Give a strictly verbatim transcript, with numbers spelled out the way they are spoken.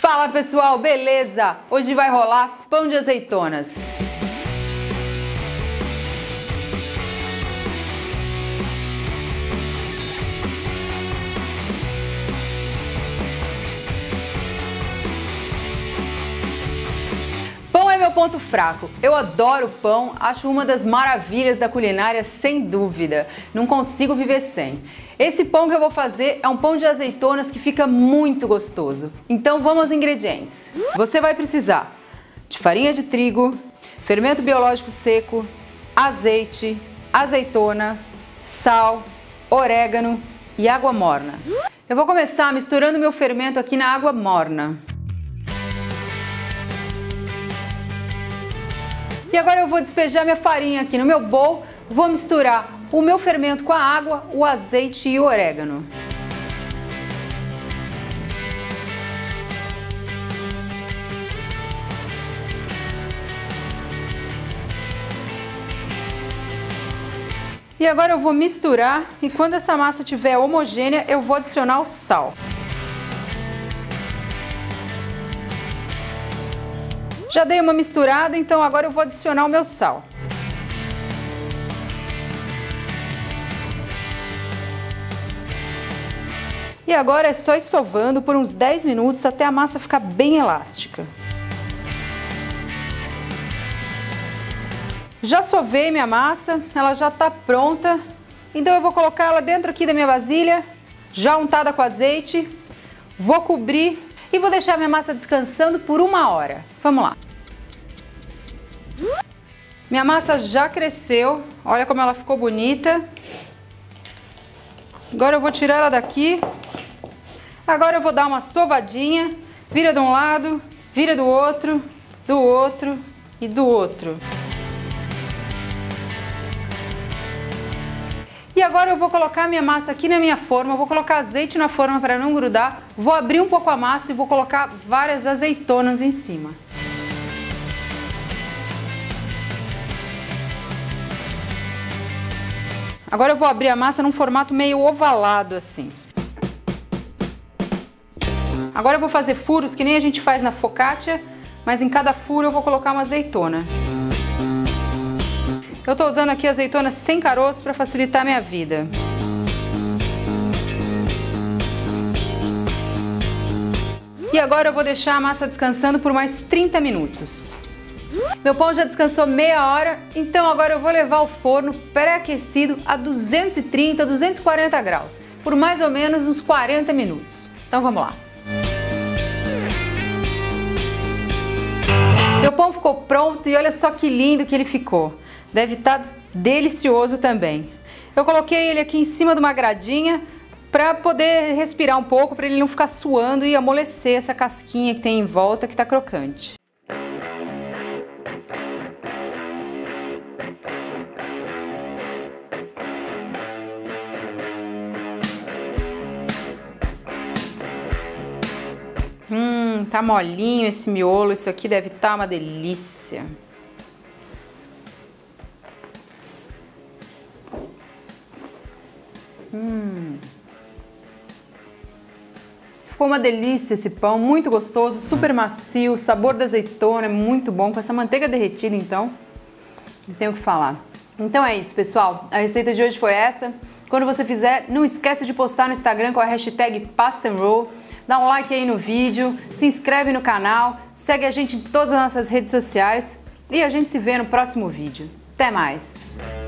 Fala pessoal, beleza? Hoje vai rolar pão de azeitonas. Pão é meu ponto fraco. Eu adoro pão, acho uma das maravilhas da culinária sem dúvida. Não consigo viver sem. Esse pão que eu vou fazer é um pão de azeitonas que fica muito gostoso. Então vamos aos ingredientes. Você vai precisar de farinha de trigo, fermento biológico seco, azeite, azeitona, sal, orégano e água morna. Eu vou começar misturando meu fermento aqui na água morna. E agora eu vou despejar minha farinha aqui no meu bowl, vou misturar o meu fermento com a água, o azeite e o orégano. E agora eu vou misturar e quando essa massa estiver homogênea, eu vou adicionar o sal. Já dei uma misturada, então agora eu vou adicionar o meu sal. E agora é só ir sovando por uns dez minutos até a massa ficar bem elástica. Já sovei minha massa, ela já está pronta. Então eu vou colocar ela dentro aqui da minha vasilha, já untada com azeite. Vou cobrir e vou deixar minha massa descansando por uma hora. Vamos lá. Minha massa já cresceu, olha como ela ficou bonita. Agora eu vou tirar ela daqui. Agora eu vou dar uma sovadinha, vira de um lado, vira do outro, do outro e do outro. E agora eu vou colocar minha massa aqui na minha forma, vou colocar azeite na forma para não grudar, vou abrir um pouco a massa e vou colocar várias azeitonas em cima. Agora eu vou abrir a massa num formato meio ovalado assim. Agora eu vou fazer furos que nem a gente faz na focaccia, mas em cada furo eu vou colocar uma azeitona. Eu estou usando aqui azeitonas sem caroço para facilitar a minha vida. E agora eu vou deixar a massa descansando por mais trinta minutos. Meu pão já descansou meia hora, então agora eu vou levar ao forno pré-aquecido a duzentos e trinta, duzentos e quarenta graus, por mais ou menos uns quarenta minutos. Então vamos lá. Meu pão ficou pronto e olha só que lindo que ele ficou. Deve estar delicioso também. Eu coloquei ele aqui em cima de uma gradinha para poder respirar um pouco, para ele não ficar suando e amolecer essa casquinha que tem em volta que está crocante. Hum, tá molinho esse miolo, isso aqui deve estar uma delícia. Hum. Ficou uma delícia esse pão, muito gostoso, super macio, o sabor da azeitona é muito bom, com essa manteiga derretida então, não tenho o que falar. Então é isso pessoal, a receita de hoje foi essa. Quando você fizer, não esquece de postar no Instagram com a hashtag Pasta and Roll. Dá um like aí no vídeo, se inscreve no canal, segue a gente em todas as nossas redes sociais e a gente se vê no próximo vídeo. Até mais!